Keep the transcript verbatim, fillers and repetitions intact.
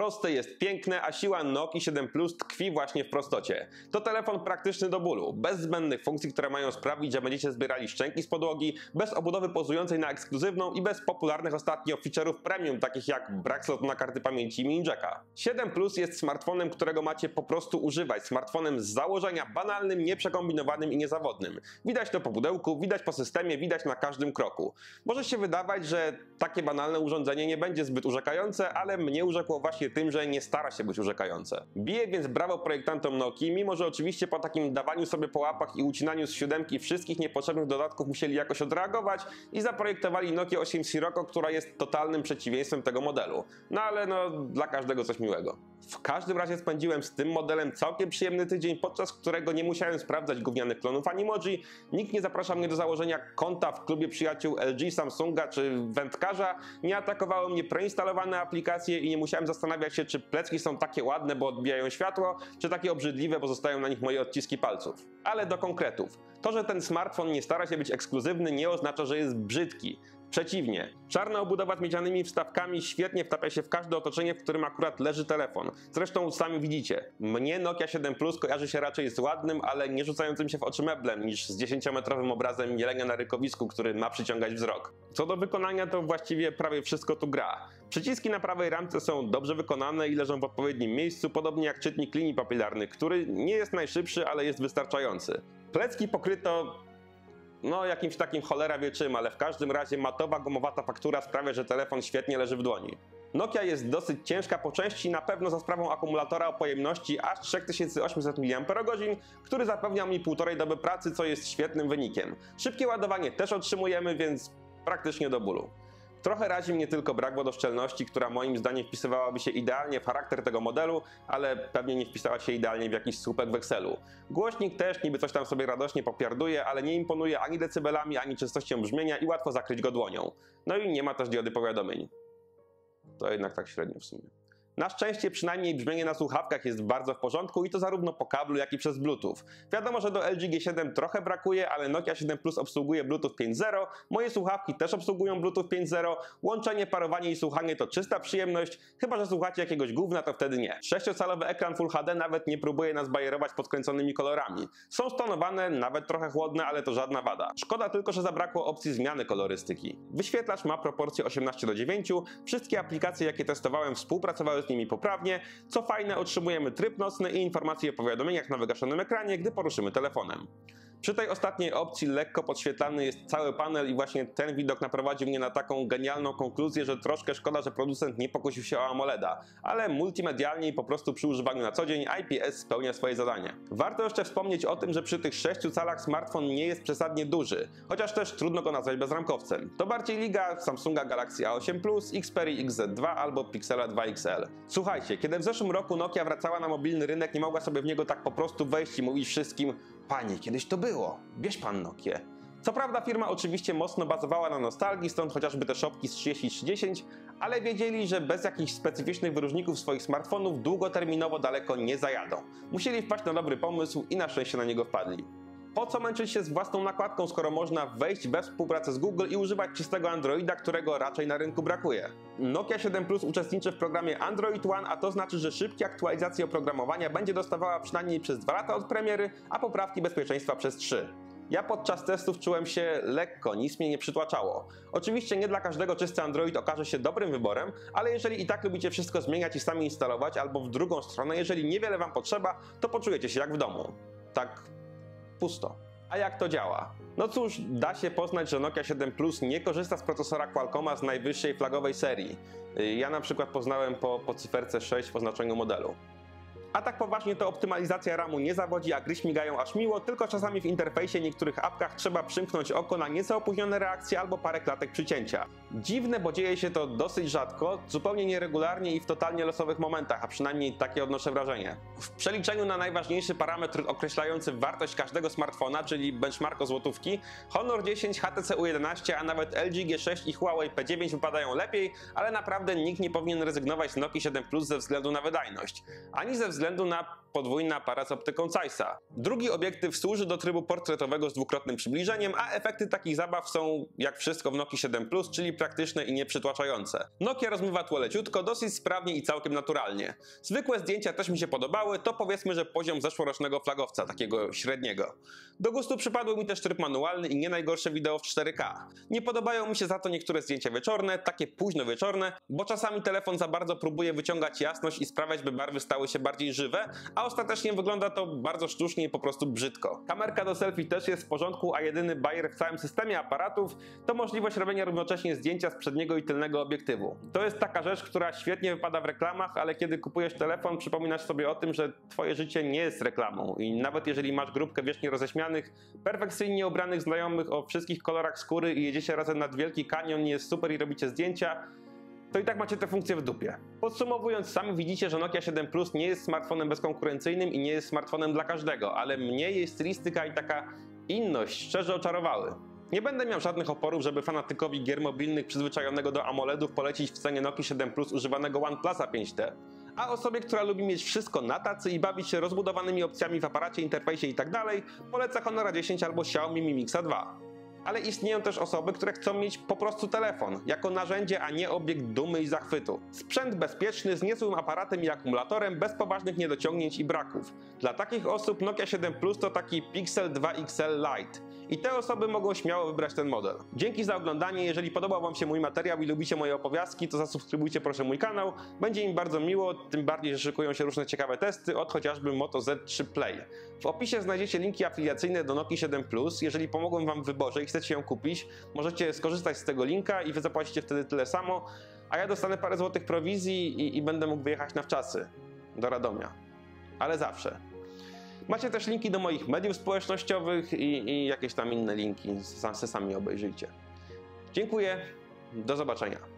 Proste jest piękne, a siła Nokii siedem Plus tkwi właśnie w prostocie. To telefon praktyczny do bólu, bez zbędnych funkcji, które mają sprawić, że będziecie zbierali szczęki z podłogi, bez obudowy pozującej na ekskluzywną i bez popularnych ostatnio feature'ów premium, takich jak brak slotu na karty pamięci i mini jacka. siedem Plus jest smartfonem, którego macie po prostu używać, smartfonem z założenia banalnym, nieprzekombinowanym i niezawodnym. Widać to po pudełku, widać po systemie, widać na każdym kroku. Może się wydawać, że takie banalne urządzenie nie będzie zbyt urzekające, ale mnie urzekło właśnie tym, że nie stara się być urzekające. Bije więc brawo projektantom Nokii, mimo że oczywiście po takim dawaniu sobie po łapach i ucinaniu z siódemki wszystkich niepotrzebnych dodatków musieli jakoś odreagować i zaprojektowali Nokię osiem Sirocco, która jest totalnym przeciwieństwem tego modelu. No ale no, dla każdego coś miłego. W każdym razie spędziłem z tym modelem całkiem przyjemny tydzień, podczas którego nie musiałem sprawdzać gównianych klonów Animoji, nikt nie zapraszał mnie do założenia konta w klubie przyjaciół L G, Samsunga czy wędkarza, nie atakowały mnie preinstalowane aplikacje i nie musiałem zastanawiać się, czy plecki są takie ładne, bo odbijają światło, czy takie obrzydliwe, bo zostają na nich moje odciski palców. Ale do konkretów. To, że ten smartfon nie stara się być ekskluzywny, nie oznacza, że jest brzydki. Przeciwnie, czarna obudowa z miedzianymi wstawkami świetnie wtapia się w każde otoczenie, w którym akurat leży telefon. Zresztą sami widzicie, mnie Nokia siedem Plus kojarzy się raczej z ładnym, ale nie rzucającym się w oczy meblem, niż z dziesięciometrowym obrazem jelenia na rykowisku, który ma przyciągać wzrok. Co do wykonania, to właściwie prawie wszystko tu gra. Przyciski na prawej ramce są dobrze wykonane i leżą w odpowiednim miejscu, podobnie jak czytnik linii papilarnych, który nie jest najszybszy, ale jest wystarczający. Plecki pokryto no jakimś takim cholera wie czym, ale w każdym razie matowa, gumowata faktura sprawia, że telefon świetnie leży w dłoni. Nokia jest dosyć ciężka po części, na pewno za sprawą akumulatora o pojemności aż trzy tysiące osiemset miliamperogodzin, który zapewnia mi półtorej doby pracy, co jest świetnym wynikiem. Szybkie ładowanie też otrzymujemy, więc praktycznie do bólu. Trochę razi mnie tylko brak wodoszczelności, która moim zdaniem wpisywałaby się idealnie w charakter tego modelu, ale pewnie nie wpisała się idealnie w jakiś słupek w Excelu. Głośnik też niby coś tam sobie radośnie popiarduje, ale nie imponuje ani decybelami, ani czystością brzmienia i łatwo zakryć go dłonią. No i nie ma też diody powiadomień. To jednak tak średnio w sumie. Na szczęście przynajmniej brzmienie na słuchawkach jest bardzo w porządku i to zarówno po kablu, jak i przez Bluetooth. Wiadomo, że do L G G siedem trochę brakuje, ale Nokia siedem Plus obsługuje Bluetooth pięć zero, moje słuchawki też obsługują Bluetooth pięć zero, łączenie, parowanie i słuchanie to czysta przyjemność, chyba że słuchacie jakiegoś gówna, to wtedy nie. sześciocalowy ekran Full H D nawet nie próbuje nas bajerować podkręconymi kolorami. Są stonowane, nawet trochę chłodne, ale to żadna wada. Szkoda tylko, że zabrakło opcji zmiany kolorystyki. Wyświetlacz ma proporcję osiemnaście do dziewięciu, wszystkie aplikacje jakie testowałem współpracowały z nimi poprawnie. Co fajne, otrzymujemy tryb nocny i informacje o powiadomieniach na wygaszonym ekranie, gdy poruszymy telefonem. Przy tej ostatniej opcji lekko podświetlany jest cały panel i właśnie ten widok naprowadził mnie na taką genialną konkluzję, że troszkę szkoda, że producent nie pokusił się o AMOLEDa, ale multimedialnie i po prostu przy używaniu na co dzień I P S spełnia swoje zadanie. Warto jeszcze wspomnieć o tym, że przy tych sześciu calach smartfon nie jest przesadnie duży, chociaż też trudno go nazwać bezramkowcem. To bardziej liga Samsunga Galaxy A osiem Plus, Xperia X Z dwa albo Pixela dwa X L. Słuchajcie, kiedy w zeszłym roku Nokia wracała na mobilny rynek, nie mogła sobie w niego tak po prostu wejść i mówić wszystkim: panie, kiedyś to było, bierz pan Nokię. Co prawda firma oczywiście mocno bazowała na nostalgii, stąd chociażby te szopki z trzydzieści trzy dziesięć, ale wiedzieli, że bez jakichś specyficznych wyróżników swoich smartfonów długoterminowo daleko nie zajadą. Musieli wpaść na dobry pomysł i na szczęście na niego wpadli. Po co męczyć się z własną nakładką, skoro można wejść we współpracę z Google i używać czystego Androida, którego raczej na rynku brakuje? Nokia siedem Plus uczestniczy w programie Android One, a to znaczy, że szybkie aktualizacje oprogramowania będzie dostawała przynajmniej przez dwa lata od premiery, a poprawki bezpieczeństwa przez trzy. Ja podczas testów czułem się lekko, nic mnie nie przytłaczało. Oczywiście nie dla każdego czysty Android okaże się dobrym wyborem, ale jeżeli i tak lubicie wszystko zmieniać i sami instalować, albo w drugą stronę, jeżeli niewiele wam potrzeba, to poczujecie się jak w domu. Tak pusto. A jak to działa? No cóż, da się poznać, że Nokia siedem Plus nie korzysta z procesora Qualcomma z najwyższej flagowej serii. Ja na przykład poznałem po, po cyferce sześć w oznaczeniu modelu. A tak poważnie to optymalizacja ramu nie zawodzi, a gry śmigają aż miło, tylko czasami w interfejsie niektórych apkach trzeba przymknąć oko na nieco opóźnione reakcje albo parę klatek przycięcia. Dziwne, bo dzieje się to dosyć rzadko, zupełnie nieregularnie i w totalnie losowych momentach, a przynajmniej takie odnoszę wrażenie. W przeliczeniu na najważniejszy parametr określający wartość każdego smartfona, czyli benchmark o złotówki, Honor dziesięć, H T C U jedenaście, a nawet L G G sześć i Huawei P dziewięć wypadają lepiej, ale naprawdę nikt nie powinien rezygnować z Nokii siedem Plus ze względu na wydajność, ani ze względu na podwójny aparat z optyką Zeissa. Drugi obiektyw służy do trybu portretowego z dwukrotnym przybliżeniem, a efekty takich zabaw są jak wszystko w Nokii siedem plus, czyli praktyczne i nieprzytłaczające. Nokia rozmywa tło leciutko, dosyć sprawnie i całkiem naturalnie. Zwykłe zdjęcia też mi się podobały, to powiedzmy, że poziom zeszłorocznego flagowca, takiego średniego. Do gustu przypadł mi też tryb manualny i nie najgorsze wideo w cztery K. Nie podobają mi się za to niektóre zdjęcia wieczorne, takie późno wieczorne, bo czasami telefon za bardzo próbuje wyciągać jasność i sprawiać, by barwy stały się bardziej żywe, a ostatecznie wygląda to bardzo sztucznie i po prostu brzydko. Kamerka do selfie też jest w porządku, a jedyny bajer w całym systemie aparatów to możliwość robienia równocześnie zdjęcia z przedniego i tylnego obiektywu. To jest taka rzecz, która świetnie wypada w reklamach, ale kiedy kupujesz telefon, przypominasz sobie o tym, że twoje życie nie jest reklamą i nawet jeżeli masz grupkę wiecznie roześmianych, perfekcyjnie ubranych znajomych o wszystkich kolorach skóry i jedziecie razem nad Wielki Kanion, jest super i robicie zdjęcia, to i tak macie te funkcje w dupie. Podsumowując, sami widzicie, że Nokia siedem plus nie jest smartfonem bezkonkurencyjnym i nie jest smartfonem dla każdego, ale mnie jej stylistyka i taka inność szczerze oczarowały. Nie będę miał żadnych oporów, żeby fanatykowi gier mobilnych przyzwyczajonego do AMOLEDów polecić w cenie Nokii siedem plus używanego OnePlusa pięć T. A osobie, która lubi mieć wszystko na tacy i bawić się rozbudowanymi opcjami w aparacie, interfejsie itd., poleca Honora dziesięć albo Xiaomi Mi Mixa dwa. Ale istnieją też osoby, które chcą mieć po prostu telefon, jako narzędzie, a nie obiekt dumy i zachwytu. Sprzęt bezpieczny, z niezłym aparatem i akumulatorem, bez poważnych niedociągnięć i braków. Dla takich osób Nokia siedem plus to taki Pixel dwa X L Lite. I te osoby mogą śmiało wybrać ten model. Dzięki za oglądanie, jeżeli podobał wam się mój materiał i lubicie moje opowiastki, to zasubskrybujcie proszę mój kanał, będzie mi bardzo miło, tym bardziej, że szykują się różne ciekawe testy od chociażby Moto Z trzy Play. W opisie znajdziecie linki afiliacyjne do Nokii siedem plus, jeżeli pomogłem wam w wyborze i chcecie ją kupić, możecie skorzystać z tego linka i wy zapłacicie wtedy tyle samo, a ja dostanę parę złotych prowizji i, i będę mógł wyjechać na wczasy do Radomia. Ale zawsze. Macie też linki do moich mediów społecznościowych i, i jakieś tam inne linki, sami obejrzyjcie. Dziękuję, do zobaczenia.